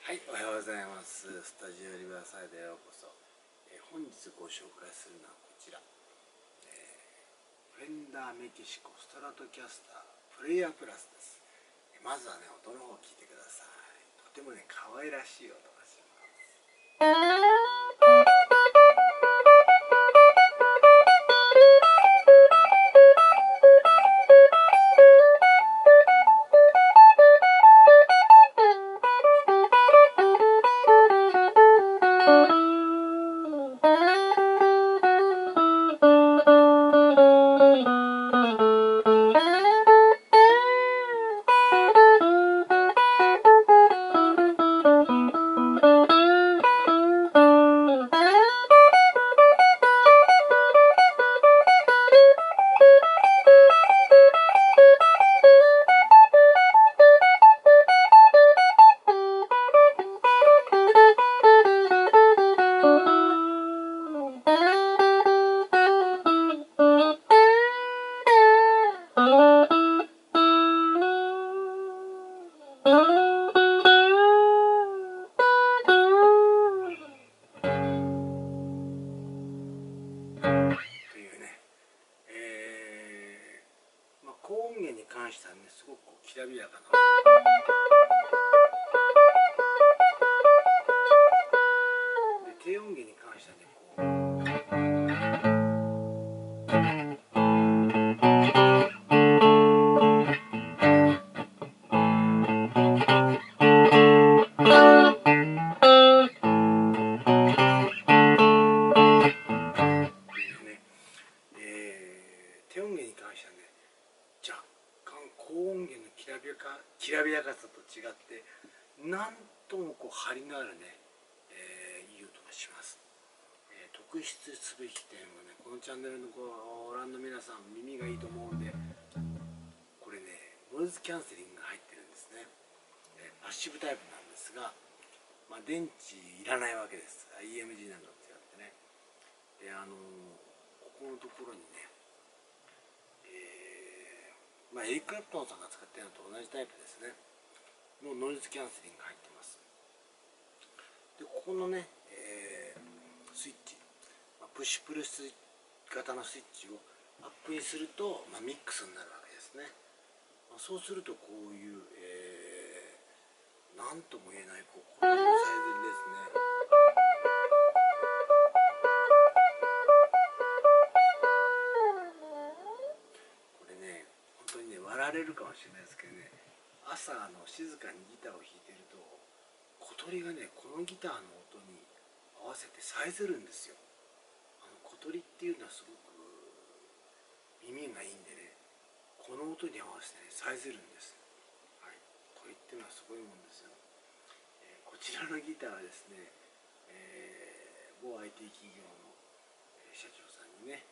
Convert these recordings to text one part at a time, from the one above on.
はい、おはようございます。スタジオリバーサイドへようこそ。本日ご紹介するのはこちら、フェンダーメキシコストラトキャスタープレイヤープラスです。まずはね、音の方を聞いてください。とてもね、可愛らしい音がします。というね、高音源に関してはね、すごくきらびやかなで、低音源に関してはね、低音源に関してはね、若干高音源のきらびやかさと違ってなんとも張りのあるね、いい音がします。特筆すべき点はね、このチャンネルのご覧の皆さん耳がいいと思うんで、これね、ノイズキャンセリングが入ってるんですね。パッシブタイプなんですが、電池いらないわけです。 EMG なんかと違ってね。で、ここのところにね、エリック・クラプトンさんが使っているのと同じタイプですねのノイズキャンセリングが入ってます。で、ここのね、スイッチ、プッシュプレス型のスイッチをアップにすると、ミックスになるわけですね。そうするとこういう、なんとも言えないこのサイズですね。これね、本当にね、笑われるかもしれないですけどね、朝静かにギターを弾いてると小鳥がね、このギターの音に合わせてさえずるんですよ。小鳥っていうのはすごく耳がいいんでね、この音に合わせてね、さえずるんです。はい、鳥っていうのはすごいもんですよ。こちらのギターはですね、某 IT 企業の社長さんにね、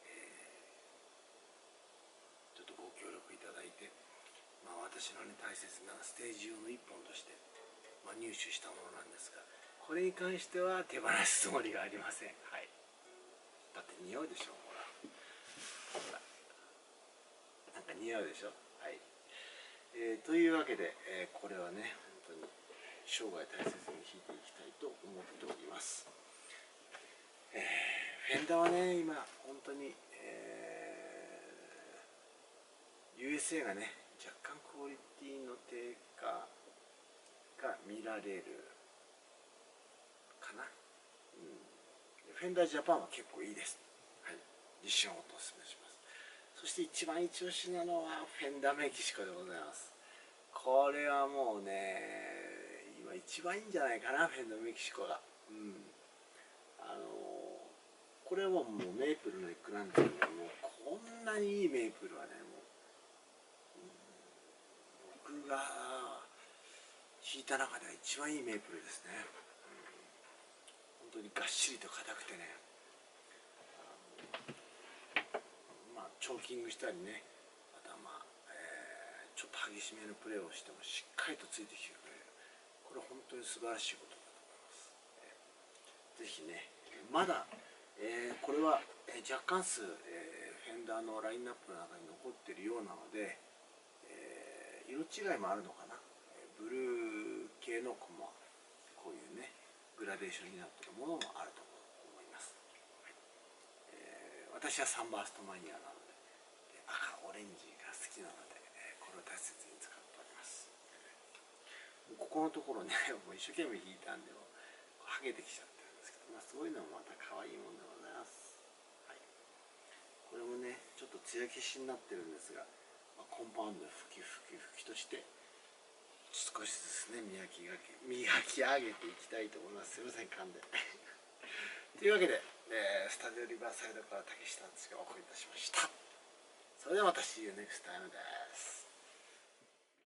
ちょっとご協力いただいて、私のね、大切なステージ用の一本として、入手したものなんですが、これに関しては手放すつもりがありません。はい、だって似合うでしょ、ほらなんか似合うでしょ。はい、というわけで、これはね、本当に生涯大切に弾いていきたいと思っております。フェンダーはね、今本当に、USA がね、若干クオリティの低下が見られるかな。フェンダージャパンは結構いいです。はい、実証をお勧めします。そして一番一押しなのはフェンダーメキシコでございます。これはもうね、今一番いいんじゃないかな、フェンダーメキシコが。これはもうメープルのエッグなんですけども、こんなにいいメープルはね、もう、僕が弾いた中では一番いいメープルですね。本当にがっしりと硬くてね、チョーキングしたりね、またちょっと激しめのプレーをしてもしっかりとついてきてくれる。これ本当に素晴らしいことだと思います。ぜひね、まだ、これは、若干数、フェンダーのラインナップの中に残っているようなので、色違いもあるのかな。ブルー系のコマこういうねグラデーションになっているものもあると思います。私はサンバーストマニアなので赤オレンジが好きなので、これを大切に使っております。ここのところねもう一生懸命引いたんでも剥げてきちゃってるんですけど、そういうのもまた可愛いものでございます。はい、これもねちょっと艶消しになってるんですが、コンパウンドで吹きとして少しずつね磨き上げていきたいと思います。すいません噛んでというわけで、スタジオリバーサイドから竹下敦がお送りいたしました。それではまた See you next time です。